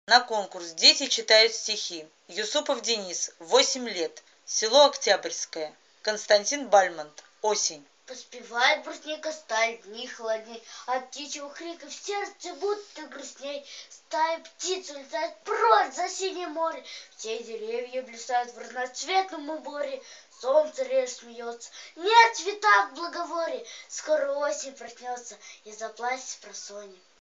На конкурс дети читают стихи. Юсупов Денис, 8 лет. Село Октябрьское. Константин Бальмонт. Осень. Поспевает брусника сталь, дни холодней, от птичьего крика в сердце будто грустней. Стая птиц улетает прочь за синее море, все деревья блистают в разноцветном уборе. Солнце реже смеется, нет цвета в благоворье, скоро осень проснется и заплачет с просонья.